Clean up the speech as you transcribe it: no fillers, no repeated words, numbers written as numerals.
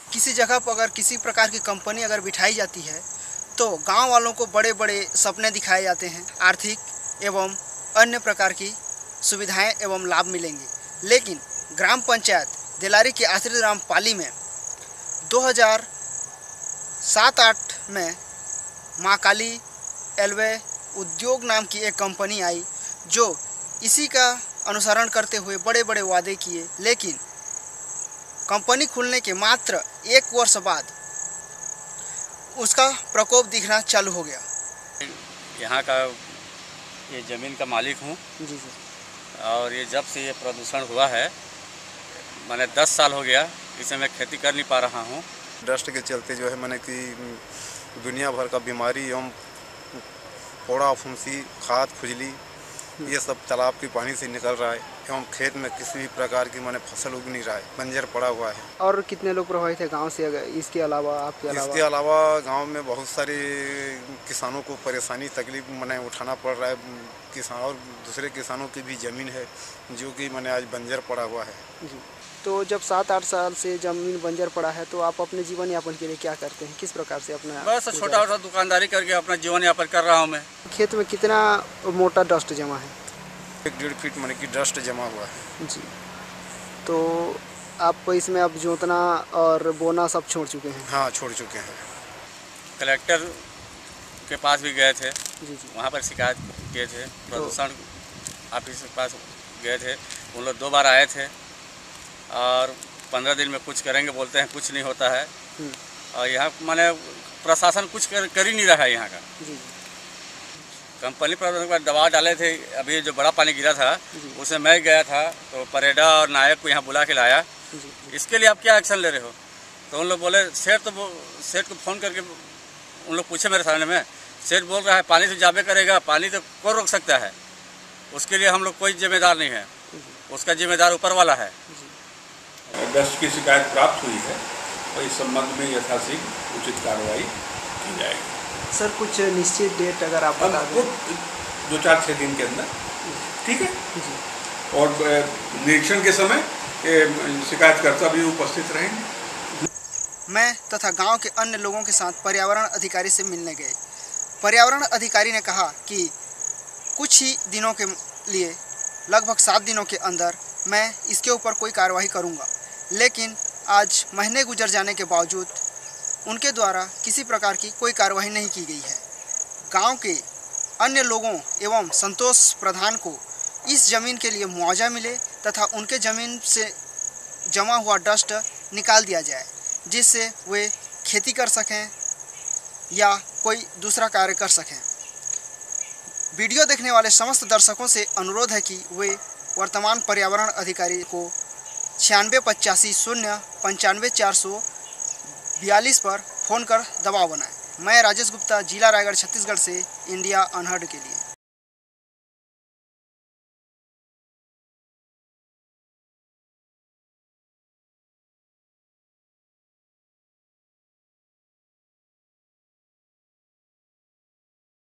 किसी जगह पर अगर किसी प्रकार की कंपनी अगर बिठाई जाती है तो गांव वालों को बड़े बड़े सपने दिखाए जाते हैं, आर्थिक एवं अन्य प्रकार की सुविधाएं एवं लाभ मिलेंगे। लेकिन ग्राम पंचायत देलारी के आश्रित ग्राम पाली में 2007-8 में माँ काली एलवे उद्योग नाम की एक कंपनी आई जो इसी का अनुसरण करते हुए बड़े बड़े वादे किए, लेकिन कंपनी खुलने के मात्र 1 वर्ष बाद उसका प्रकोप दिखना चालू हो गया। यहाँ का ये ज़मीन का मालिक हूँ जी सर। और ये जब से ये प्रदूषण हुआ है मैंने 10 साल हो गया इसे मैं खेती कर नहीं पा रहा हूँ। डस्ट के चलते जो है मैंने कि दुनिया भर का बीमारी एवं फोड़ा फुंसी, खाद खुजली ये सब तालाब के पानी से निकल रहा है एवं खेत में किसी भी प्रकार की मैंने फसल उग नहीं रहा है, बंजर पड़ा हुआ है। और कितने लोग प्रभावित है गांव से? अगर इसके अलावा इसके अलावा गांव में बहुत सारे किसानों को परेशानी तकलीफ मैंने उठाना पड़ रहा है। किसान और दूसरे किसानों की भी ज़मीन है जो कि मैंने आज बंजर पड़ा हुआ है जी। तो जब 7-8 साल से ज़मीन बंजर पड़ा है तो आप अपने जीवन यापन के लिए क्या करते हैं? किस प्रकार से अपना? बस छोटा छोटा दुकानदारी करके अपना जीवन यापन कर रहा हूँ मैं। खेत में कितना मोटा डस्ट जमा है? 1-1.5 फीट मैंने की डस्ट जमा हुआ है जी। तो आप इसमें अब जोतना और बोना सब छोड़ चुके हैं? हाँ, छोड़ चुके हैं। कलेक्टर के पास भी गए थे जी जी। वहाँ पर शिकायत किए थे, प्रदूषण ऑफिस के पास गए थे, उन लोग 2 बार आए थे और 15 दिन में कुछ करेंगे बोलते हैं, कुछ नहीं होता है। और यहाँ माने प्रशासन कुछ कर ही नहीं रहा है यहाँ का। जी। कंपनी प्रशासन पर दबाव डाले थे। अभी जो बड़ा पानी गिरा था उसमें मैं गया था तो परेडा और नायक को यहाँ बुला के लाया। इसके लिए आप क्या एक्शन ले रहे हो? तो उन लोग बोले सेठ को फ़ोन करके उन लोग पूछे मेरे सामने में, सेठ बोल रहा है पानी से जाबे करेगा, पानी तो कौन रोक सकता है, उसके लिए हम लोग कोई जिम्मेदार नहीं है, उसका जिम्मेदार ऊपर वाला है। डस्ट की शिकायत प्राप्त हुई है और इस संबंध में यथाशीघ्र उचित कार्रवाई की जाएगी। सर कुछ निश्चित डेट अगर आप बता दें? 2-4-6 दिन के अंदर, ठीक है जी। और निरीक्षण के समय शिकायतकर्ता भी उपस्थित रहेंगे। मैं तथा गांव के अन्य लोगों के साथ पर्यावरण अधिकारी से मिलने गए। पर्यावरण अधिकारी ने कहा कि कुछ ही दिनों के लिए, लगभग 7 दिनों के अंदर मैं इसके ऊपर कोई कार्रवाई करूंगा। लेकिन आज महीने गुजर जाने के बावजूद उनके द्वारा किसी प्रकार की कोई कार्रवाई नहीं की गई है। गांव के अन्य लोगों एवं संतोष प्रधान को इस ज़मीन के लिए मुआवजा मिले तथा उनके ज़मीन से जमा हुआ डस्ट निकाल दिया जाए, जिससे वे खेती कर सकें या कोई दूसरा कार्य कर सकें। वीडियो देखने वाले समस्त दर्शकों से अनुरोध है कि वे वर्तमान पर्यावरण अधिकारी को 9685 0 95 442 पर फ़ोन कर दबाव बनाएं। मैं राजेश गुप्ता, जिला रायगढ़, छत्तीसगढ़ से इंडिया अनहर्ड के लिए।